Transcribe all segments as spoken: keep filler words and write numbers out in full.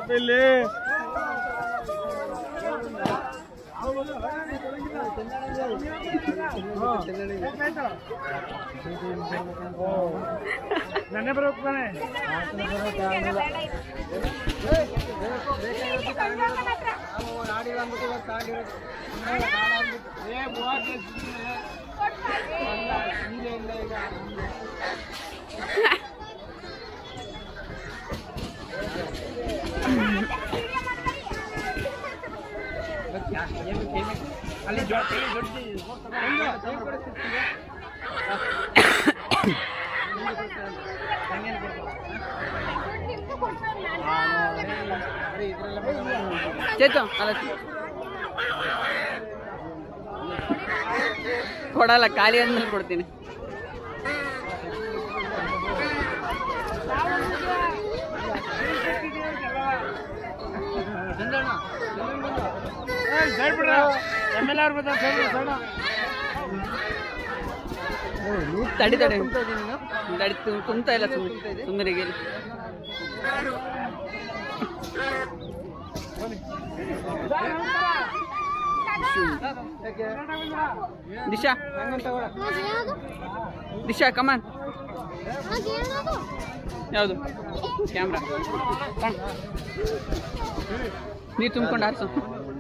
ಇಲ್ಲಿ ನನ್ನೇ ಬರೋಕ್ತಾನೆ ಅಲ್ಲಿ ಚೇತು ಅಲ್ಲ ಕೊಡಲ್ಲ, ಖಾಲಿ ಆದ್ಮೇಲೆ ಕೊಡ್ತೀನಿ. ತಡಿ ತಡಿ ತಡಿ ತುಂಬ್ತಾ ಇಲ್ಲ ಸುಮ್ಮನೆ ಸುಮ್ಮನೆಗೆ ದಿಶಾ ದಿಶಾ ಕಮಾನ್ ಯಾವುದು ಕ್ಯಾಮ್ರಾ ನೀರು ತುಂಬ್ಕೊಂಡು ಆರಿಸು.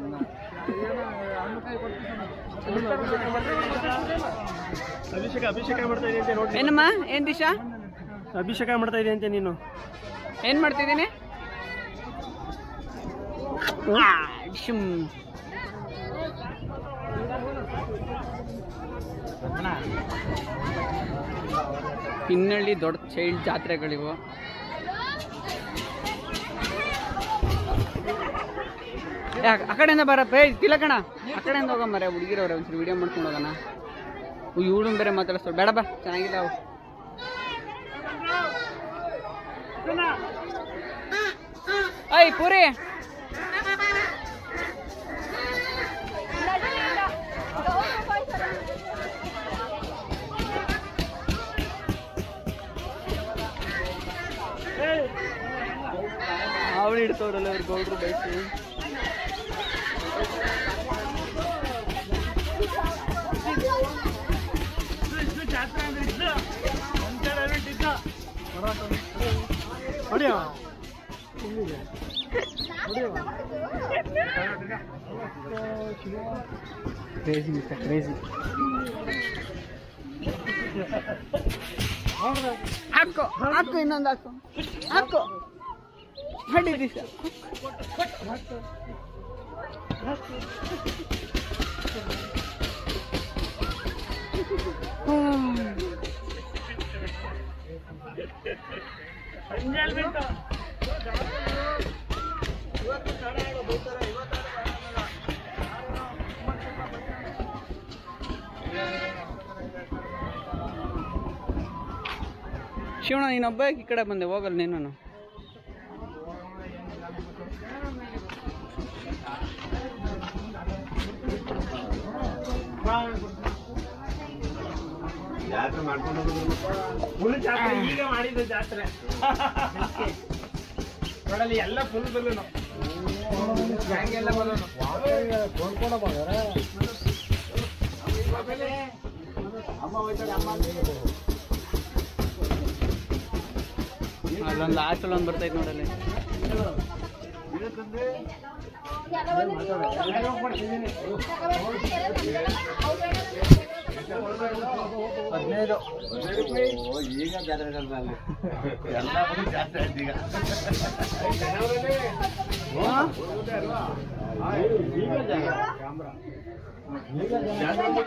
ಅಭಿಷೇಕ ಅಭಿಷೇಕ ಮಾಡ್ತಾ ಇದೀನಿ ಅಂತ ನೋಡಿ. ಏನಮ್ಮ ಏನ್ ದಿಶಾ ಅಭಿಷೇಕ ಮಾಡ್ತಾ ಇದೀನಿ ಅಂತ ನೀನು ಏನ್ ಮಾಡ್ತಿದ್ದೀನಿ? ಹಿನ್ನಳ್ಳಿ ದೊಡ್ಡ ಚೈಲ್ಡ್ ಜಾತ್ರೆಗಳಿವು. ಆ ಕಡೆಯಿಂದ ಬರಪ್ಪ ತಿಲಕಣ, ಆ ಕಡೆಯಿಂದ ಹೋಗಂಬರ ಹುಡುಗಿರವ್ರೆ ಒಂದ್ಸರಿ ವಿಡಿಯೋ ಮಾಡ್ಕೊಂಡು ಹೋಗೋಣ. ಇವಳು ಬೇರೆ ಮಾತಾಡಿಸ್ತಾರೆ, ಬೇಡ ಬಾ ಚೆನ್ನಾಗಿಲ್ಲ ಅವು. ಐ ಪೂರಿ ಅವಳು ಇಡ್ತವ್ರಲ್ಲ ಅವ್ರು ಗೌಡ್ರು ಬೈಕು. Crazy mister crazy. ಹಾಕೋ ಹಾಕು ಇನ್ನೊಂದು ಹಾಕು ಹಾಕು ಹಡಿ ದಿವಸ ಶಿವಣ್ಣ ನೀನೊಬ್ಬ ಈ ಕಡೆ ಬಂದೆ, ಹೋಗಲ್ಲ ನೀನು. ಜಾತ್ರೆ ಮಾಡ್ಕೊಂಡು ಫುಲ್ ಜಾತ್ರೆ ಈಗ ಮಾಡಿದ್ದು ಜಾತ್ರೆ ನೋಡಲ್ಲಿ ಎಲ್ಲ ಫುಲ್ ಬಲ್ಲೂನು ಹ್ಯಾಂಗೆಲ್ಲ ಬಲ್ಲೂನು ಅಲ್ಲೊಂದು ಲಾಸ್ಟ್ ಒಂದು ಬರ್ತೈತೆ ನೋಡಲ್ಲಿ. ಹದಿನೈದು ಈಗ ಜಾತ್ರೆ ಎಲ್ಲ ಜಾತ್ರೆ ಆಯ್ತು ಈಗ.